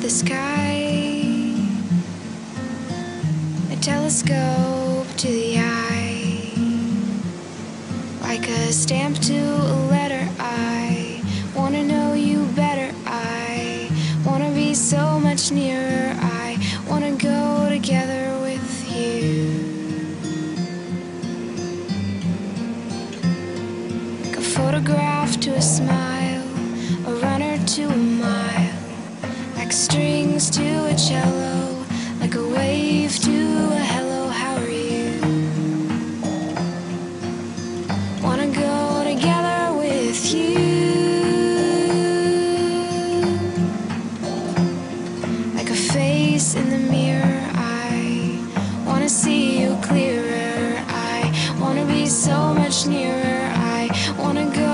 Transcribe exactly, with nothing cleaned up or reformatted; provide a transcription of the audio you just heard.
the sky, a telescope to the eye, like a stamp to a letter. I wanna know you better. I wanna be so much nearer. I wanna go together with you, like a photograph to a smile, a runner to a mile, like strings to a cello, like a wave to a hello, how are you? Wanna go together with you, like a face in the mirror. I wanna see you clearer. I wanna be so much nearer. I wanna go